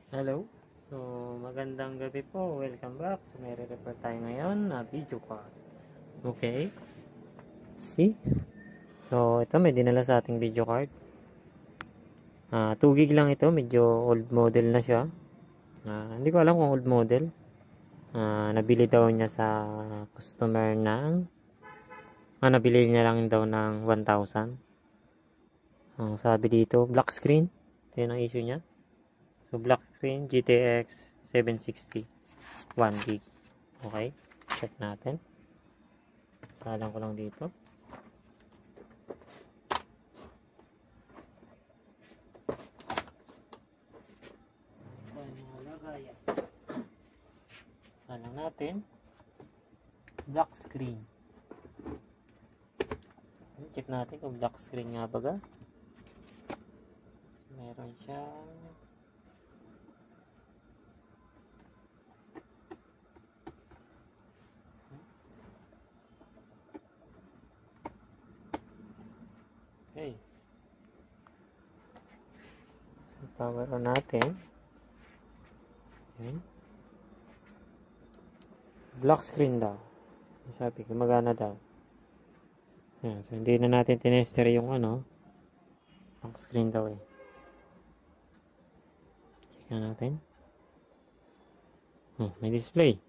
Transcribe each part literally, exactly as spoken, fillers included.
Hello. So, magandang gabi po. Welcome back. So, may re-refer tayo ngayon na video card. Okay. See? So, ito may dinala sa ating video card. Uh, two gig lang ito. Medyo old model na siya. Uh, hindi ko alam kung old model. Uh, nabili daw niya sa customer ng ah, nabili niya lang daw ng one thousand. Ang sabi dito, black screen. Ito yung ang issue niya. So, black screen, G T X seven sixty, one gig. Okay, check natin. Salang ko lang dito. Salang natin. Black screen. Check natin kung black screen nga baga. So, meron siyang okay. So, power on natin. Okay. Black screen daw. Sabi, gumagana daw. Ayan. So, hindi na natin tinester yung ano. Black screen daw eh. Check na natin. Oh, may display.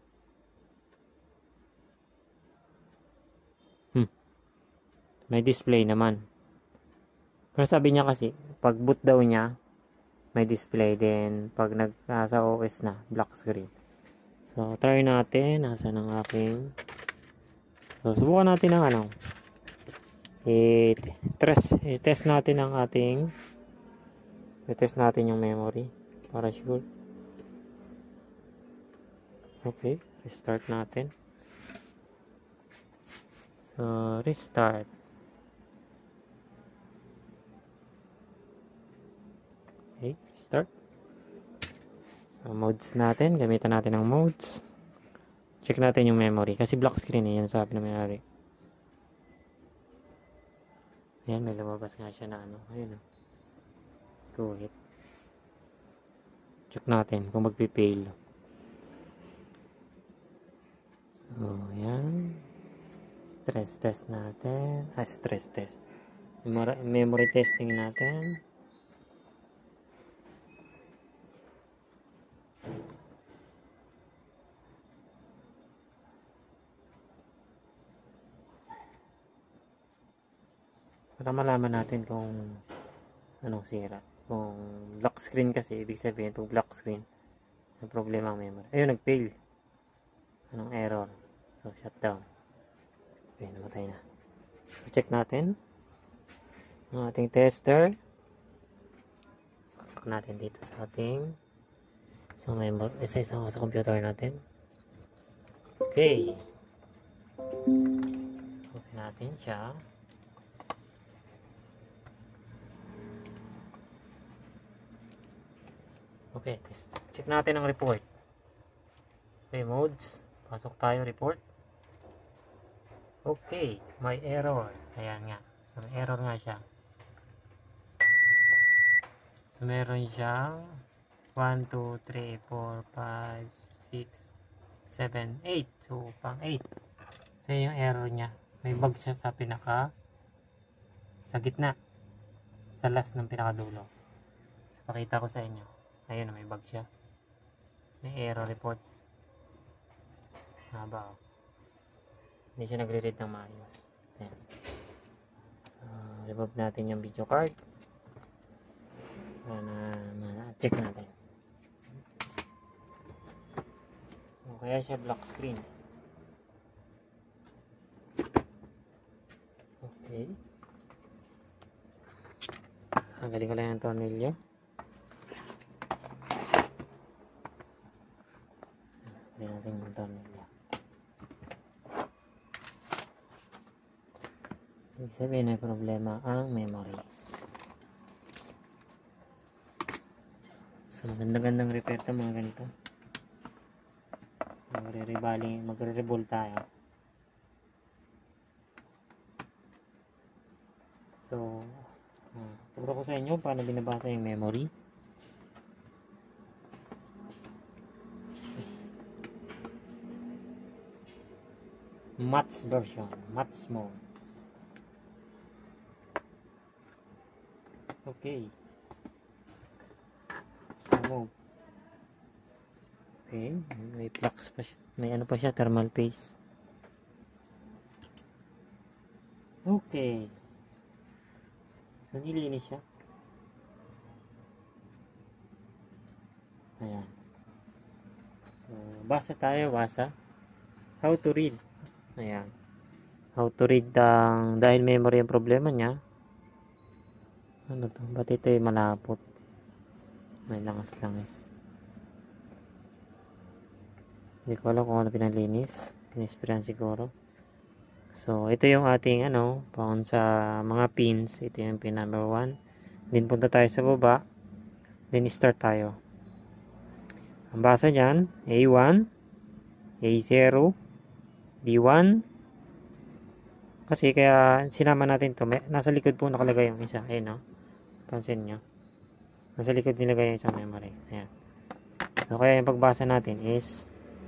Hmm. May display naman. Pero sabi niya kasi, pag boot daw niya, may display din. Pag nasa O S na, black screen. So, try natin. Nasa ng aking... So, subukan natin ang ano. I-test, i-test natin ang ating... I-test natin yung memory. Para sure. Okay. Restart natin. So, restart. Okay, start. So, modes natin. Gamitan natin ng modes. Check natin yung memory. Kasi black screen eh. Yan sabi na may-ari. Ayan, may lumabas nga siya na ano. Ayun. Go ahead. Check natin kung magpipail. So, ayan. Stress test natin. Ah, stress test. Memory, memory testing natin. Para malaman natin kung anong sira. Kung black screen kasi, ibig sabihin kung black screen, may problema ang memory. Ayun, nag-fail. Anong error? So, shutdown. Okay, namatay na. So, check natin ang ating tester. Saksak natin dito sa ating isang memory, isa isang sa computer natin. Okay. Open natin siya. Okay, test. Check natin ang report. Okay, modes. Pasok tayo, report. Okay, may error. Ayan nga. So, may error nga siya. So, meron siyang one, two, three, four, five, six, seven, eight. So, pang eight. So, yung error niya. May bug siya sa pinaka sa gitna. Sa last ng pinakadulo. So, pakita ko sa inyo. Ayun, may bug siya. May error report. Haba oh. Hindi siya nagre-read ng maayos. Ayan. Uh, remove natin yung video card. Para na check natin. So, kaya siya black screen. Okay. Tanggalin ko lang yung tornilyo. Hindi natin yung tornilyo. Ibig sabihin may problema ang memory. So magandang-gandang repair ito mga ganito. Magre-reballing, magre-rebuild tayo. So uh, turo ko sa inyo paano binabasa yung memory. Mats version, Mats mode. Okay. So, move. Okay, may flux pa siya. May ano pa siya, thermal paste. Okay. So, nilinis siya. Ayan. So, basa tayo, basa. How to read. Ayan. How to read ang, dahil memory ang problema niya. Ano to? Ba't ito ay malapot? May langas-langis. Hindi ko alam kung ano pinalinis. Inispiran siguro. So, ito yung ating ano, found sa mga pins. Ito yung pin number one. Then, punta tayo sa baba. Then, start tayo. Ang basa dyan, A one, A zero, B one. Kasi, kaya sinama natin to. May, nasa likod po nakalagay yung isa. Ayun, no? Pansin nyo. Nasa likod nilagay yung isang memory. Ayan. So, kaya yung pagbasa natin is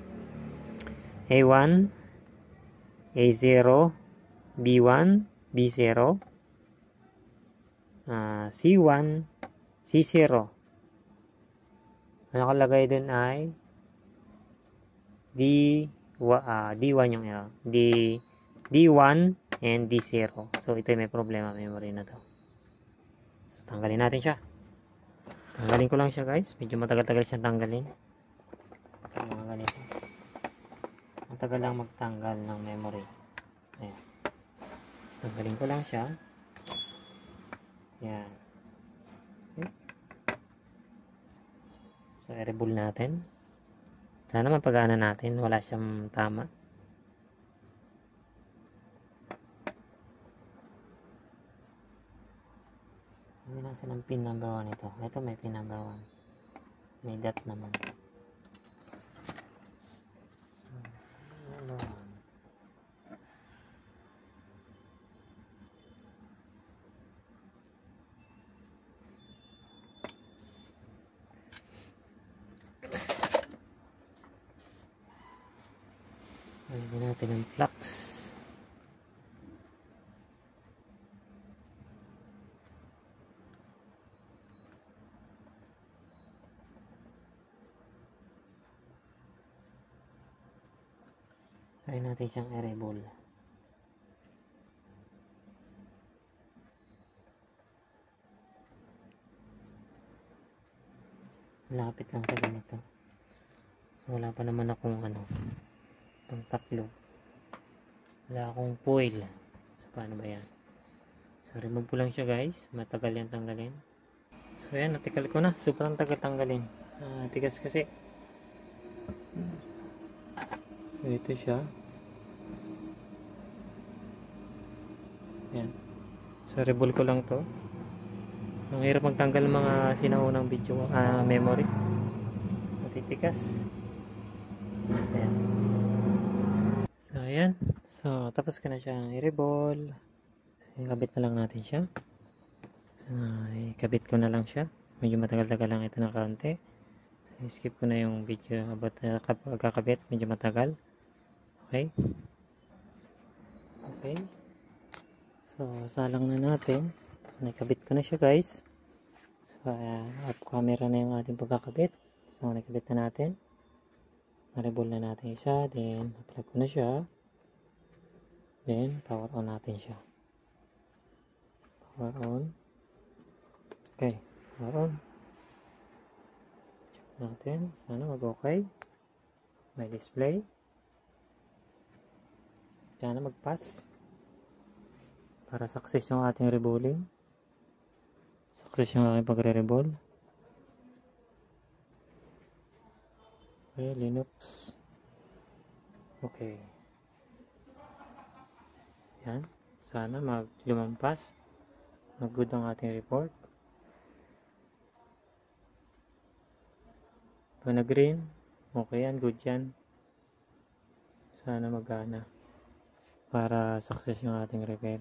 A one, A zero, B one, B zero, uh, C one, C zero. Ang nakalagay dun ay D, uh, D one yung error. D, D one and D zero. So, ito may problema memory na to. So, tanggalin natin siya. Tanggalin ko lang siya, guys. Medyo matagal-tagal siyang tanggalin. Mga ganito. Matagal lang magtanggal ng memory. Ayan. So, tanggalin ko lang siya. Ayan. Okay. So, i-rebull natin. Sana mapagana natin. Wala siyang tama. Hindi nasa ng pin number one ito. Ito may pin number one. May dot naman. Number one. Lagyan natin ang flux. Try natin siyang i-rebull. Lapit lang sa ganito. So, wala pa naman akong ano, pang taklo. Wala akong foil. So, paano ba yan? So, remove ko lang siya, guys. Matagal yan tanggalin. So, yan. Natikal ko na. Sobrang tagal tanggalin. Uh, tigas kasi. So, ito siya. Yan. So, rebull ko lang to. Ang hirap magtanggal mga sinaunang video, uh, memory. Matitikas. Ayan. So, ayan. So, tapos ko na siya i-rebull. So, ikabit na lang natin siya. So, ikabit ko na lang siya. Medyo matagal-tagal lang ito ng kaunti. So, skip ko na yung video about uh, pagkakabit. Medyo matagal. Okay. Okay. So, salang na natin. So, nakabit ko na siya, guys. So, uh, off camera na yung ating pagkakabit. So, nakabit na natin. Na-rebull na natin isa. Then, na-plug ko na siya. Then, power on natin siya. Power on. Okay. Power on. Check natin. Sana mag-okay. May display. Sana mag-pass. Para success yung ating rebulling. Success yung aking pagre-rebull. Okay, Linux. Okay. Yan. Sana mag-lumampas. Mag-good ang ating report. Pag nag-green, okay yan, good yan. Sana mag-gana. Para success yung ating repair.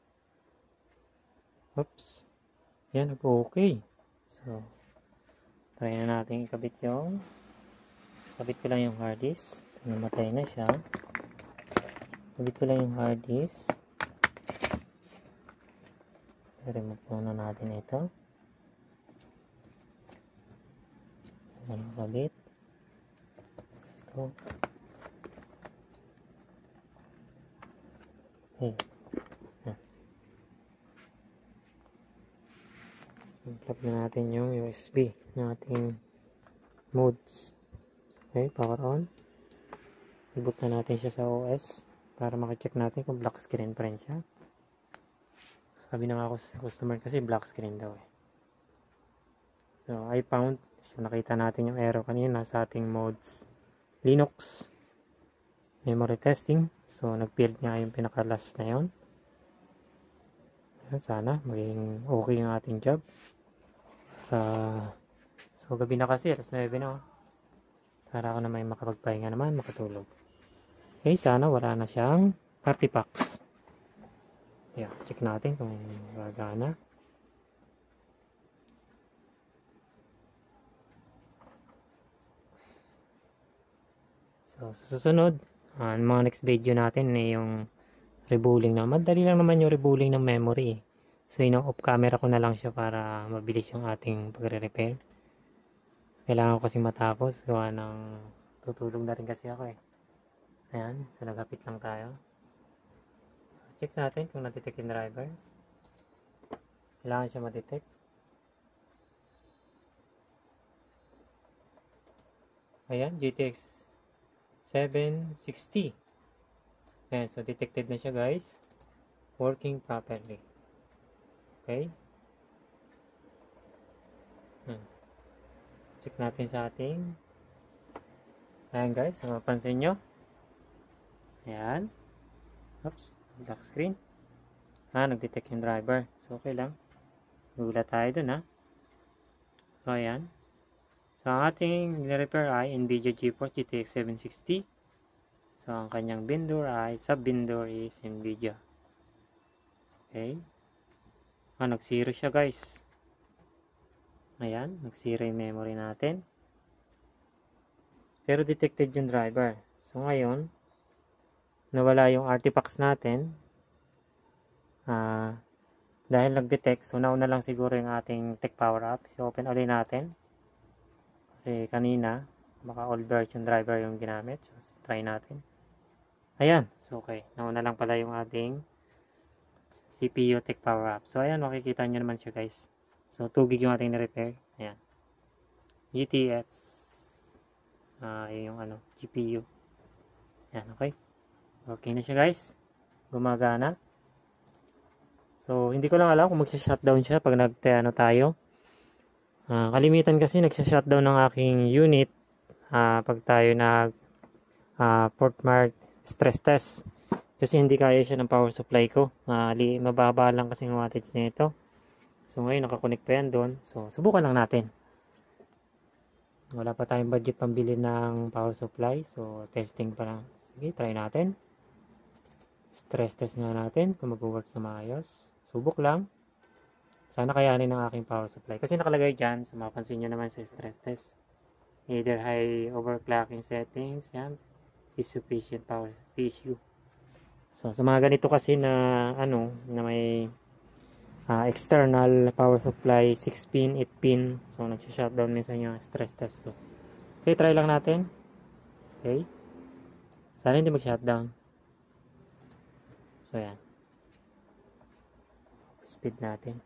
Oops. Yan, okay. So, Try na natin ikabit yung kabit ko lang yung hard disk. So, namatay na siya. Kabit ko lang yung hard disk. I-remove muna natin ito. Ano kabit? Ito. Okay. I-plug na natin yung U S B na ating modes. Okay, power on. I-boot na natin siya sa O S para makacheck natin kung black screen pa rin siya. Sabi na nga ako sa customer kasi black screen daw eh. So, I found. So, nakita natin yung error kanina sa ating modes Linux memory testing. So, nag-build nga yung pinaka-last na yun. Sana maging okay yung ating job. Uh, so, gabi na kasi. alas nuwebe na. Para ako na may makapagpahinga naman, makatulog. Okay, sana wala na siyang artifacts. Yeah, check natin kung gagana. So, sa susunod, uh, mga next video natin ay yung rebooling na. Madali lang naman yung rebooling ng memory. So, ino-off camera ko na lang siya para mabilis yung ating pagre-repair. Kailangan ko kasi matapos. Gawa ng tutulog na rin kasi ako eh. Ayan, so naghapit lang tayo. Check natin kung na-detect yung driver. Kailangan siya ma-detect. Ayan, G T X seven sixty. Ayan, so detected na siya guys. Working properly. Okay. Hmm. Check natin sa ating. Ayan guys, so mapansin nyo. Ayan. Oops, black screen. Ah, nag-detect yung driver. So okay lang. Gulat tayo dun ha. So ayan. So ang ating repair ay NVIDIA GeForce G T X seven sixty. So ang kanyang vendor ay sub-vendor is NVIDIA. Okay. Ah, nag-zero siya guys. Ayan, nag-zero yung memory natin. Pero detected yung driver. So ngayon, nawala yung artifacts natin. Ah, dahil nag-detect, so nauna lang siguro yung ating tech power up. So open ulit natin. Kasi kanina, baka old version driver yung ginamit. So try natin. Ayan, so okay. Nauna lang pala yung ating C P U tech power up. So ayan, makikita nyo naman siya guys. So two gig yung ating na-repair. Ayan. G T X. Ah, uh, yung ano, G P U. Ayan, okay. Okay na siya guys. Gumagana. So, hindi ko lang alam kung magsha-shutdown siya pag nag-ano tayo. Uh, kalimitan kasi nagsha-shutdown ng aking unit uh, pag tayo nag uh, port mark stress test. Kasi hindi kaya siya ng power supply ko. Uh, mababa lang kasi yung wattage nito. So, ngayon nakakonect pa yan doon. So, subukan lang natin. Wala pa tayong budget pambili ng power supply. So, testing pa lang. Sige, try natin. Stress test nga natin kung mag-work sa maayos. Subok lang. Sana kayanin ng aking power supply. Kasi nakalagay dyan. So, mapansin nyo naman sa stress test. Either high overclocking settings. Yan. Is sufficient power P S U. So, sa mga ganito kasi na ano, na may uh, external power supply six pin, eight pin. So, nagsha-shutdown minsan yung stress test ko. Okay, try lang natin. Okay. Sana hindi mag-shutdown. So, yan. Speed natin.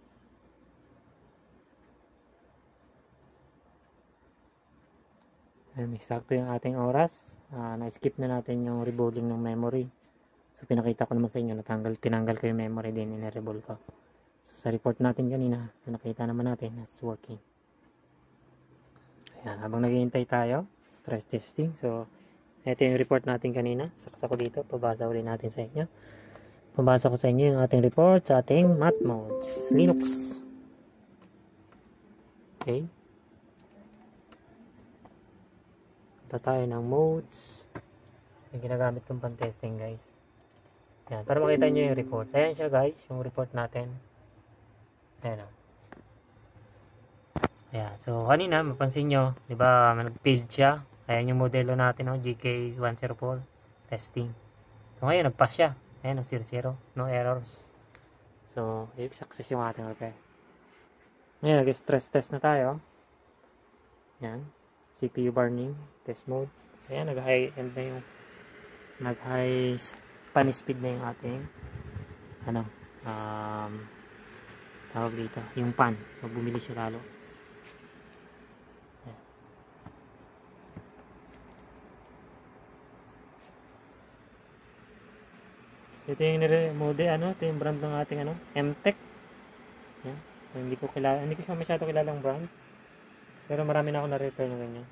Ayan, exacto yung ating oras. Uh, na-skip na natin yung rebooting ng memory. So, pinakita ko naman sa inyo. Natanggal, tinanggal ko yung memory din. Ine-reboot ko. So, sa report natin kanina. So, nakita naman natin. It's working. Ayan, habang naghihintay tayo. Stress testing. So, ito yung report natin kanina. Saksa ko dito. Pabasa ulit natin sa inyo. Pabasa ko sa inyo yung ating report sa ating math modes. Linux. Okay. Punta tayo ng modes. Yung ginagamit kong pan-testing guys. Ayan. Para makita nyo yung report. Ayan siya guys. Yung report natin. Ayan o. Ayan. So, kanina, mapansin nyo, di ba, nag-failed siya. Ayan yung modelo natin, no? G K one oh four testing. So, ngayon, nag-pass siya. Ayan, zero zero. No errors. So, success yung ating repair. Ngayon, nag-stress test na tayo. Ayan. C P U burning. Test mode. So, ayan, nag-high end na yung nag-high pan speed na yung ating ano, um, tawag dito, yung pan. So, bumili siya lalo. Ito yung nire-mode, ano, ito yung brand ng ating ano, M-Tech. Yan. So, hindi ko kilala, hindi ko siya masyado kilalang brand. Pero marami na ako na-repair na ganyan.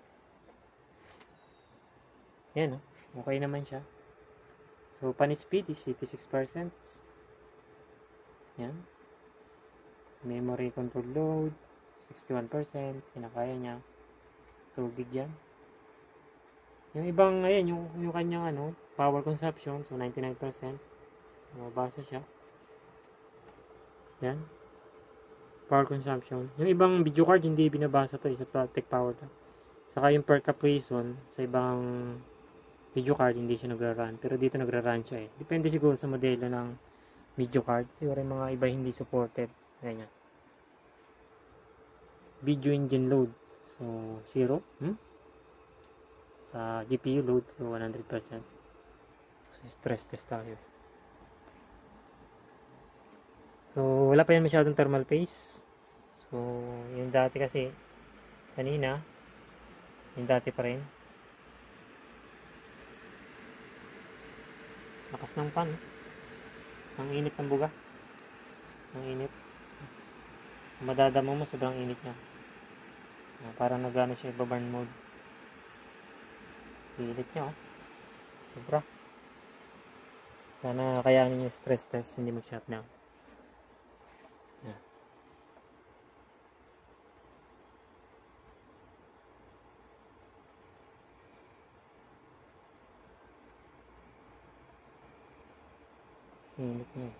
Yan, oh. Okay naman siya. So, pan speed is eighty-six percent. Yan. So, memory control load, sixty-one percent. Kinakaya niya. two gig yan. Yung ibang, ayan, yung, yung kanyang ano, power consumption, so ninety-nine percent. Mabasa siya. Yan. Power consumption. Yung ibang video card, hindi binabasa to, isa Tech Power to. Saka yung per cap reason, sa ibang video card, hindi siya nagra-run. Pero dito nagra-run siya eh. Depende siguro sa modelo ng video card. Siguro yung mga iba hindi supported. Ganyan. Video engine load. So, zero. Hmm? Sa G P U load, so one hundred percent. So, stress test tayo. So, wala pa yan masyadong thermal paste. So, yung dati kasi, kanina, yung dati pa rin. Lakas ng pan. Ang init ng buga. Ang init. Madadama mo, sobrang init niya. Parang nagano siya, iba-burn mode. Pilit niya, oh. Sobra. Sana kayanin yung stress test, hindi mag-shutdown. Yan. Pilit niya.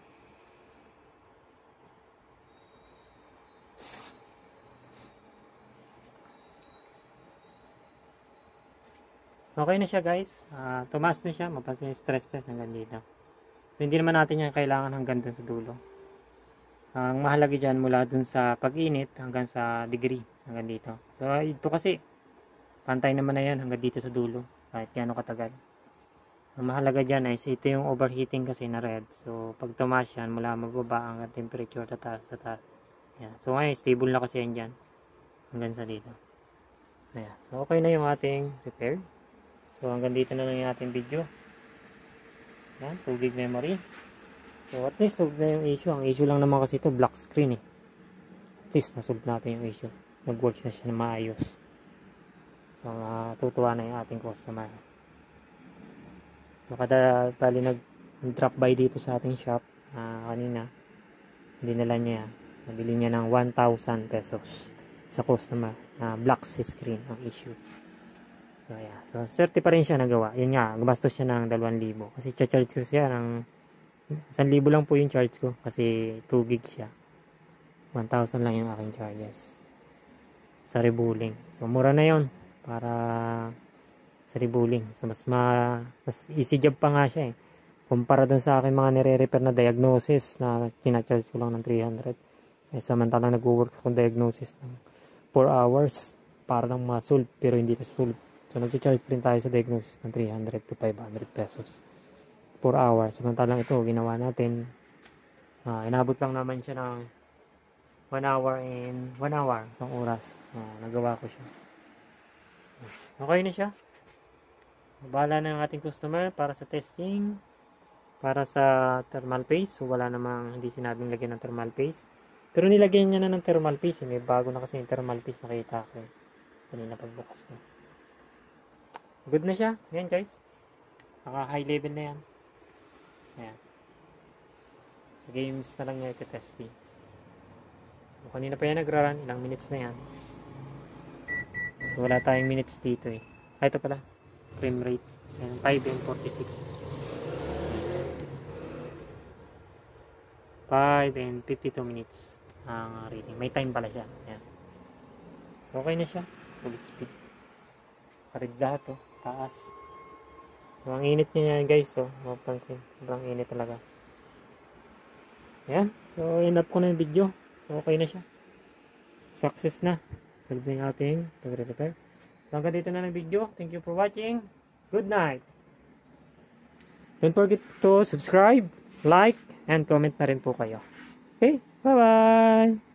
Okay na siya guys, uh, tumaas na siya, mapansin yung stress test hanggang dito. So hindi naman natin yan kailangan hanggang dun sa dulo. Ang mahalaga dyan mula dun sa pag-init hanggang sa degree, hanggang dito. So ito kasi, pantay naman na yan hanggang dito sa dulo, kahit gaano katagal. Ang mahalaga dyan ay ito yung overheating kasi na red. So pag tumaas yan, mula mababa ang temperature, tataas, tataas. Yan. So ngayon, stable na kasi yan dyan, hanggang sa dito. Ayan. So okay na yung ating repair. So, hanggang dito na lang yung ating video. Yan, two gig memory. So, at least, solve na yung issue. Ang issue lang naman kasi ito, black screen eh. At least, nasolve natin yung issue. Nag-work na siya na maayos. So, matutuwa na yung ating customer. So, kada tali nag-drop by dito sa ating shop, uh, kanina, dinala niya. Nabili niya ng one thousand pesos sa customer na uh, black screen ang issue. So, yeah. So, swerte pa rin siya nagawa. Yun nga, gumastos siya ng dalawang libo. Kasi, charge ko siya ng isang libo lang po yung charge ko. Kasi, two gig siya. one thousand lang yung aking charges. Sa rebuilding. So, mura na yun. Para sa rebuilding. So, mas ma mas easy job pa nga siya eh. Kumpara dun sa aking mga nire-repair na diagnosis na kina-charge ko lang ng three hundred. Eh, samantalang nag-work akong diagnosis ng four hours. Para lang ma-solve. Pero hindi ko solve. So, nag-charge rin tayo sa diagnosis ng three hundred to five hundred pesos per hour. Samantalang ito, ginawa natin. Uh, inabot lang naman siya ng one hour and one hour. Isang oras. Uh, nagawa ko siya. Okay na siya. Bahala na ng ating customer para sa testing. Para sa thermal paste. So, wala namang hindi sinabing lagyan ng thermal paste. Pero nilagyan niya na ng thermal paste. May bago na kasi yung thermal paste nakita ko. Kanina pagbukas ko. Good na siya. Yan guys. Naka high level na yan. Ayan. Sa games na lang niya iti-testing. So kanina pa yan nagra-run. Ilang minutes na yan. So wala tayong minutes dito eh. Ah, ito pala. Frame rate. Ayan, five and forty-six. five and fifty-two minutes ang rating. May time pala siya. Ayan. Okay na siya. Full speed. Karig lahat oh. Taas. So, ang init niya yan guys. So, mapansin. Sobrang init talaga. Ayan. So, end up ko na yung video. So, okay na siya. Success na. Solve na yung ating pag-repair. So, hanggang dito na ng video. Thank you for watching. Good night. Don't forget to subscribe, like, and comment na rin po kayo. Okay? Bye-bye!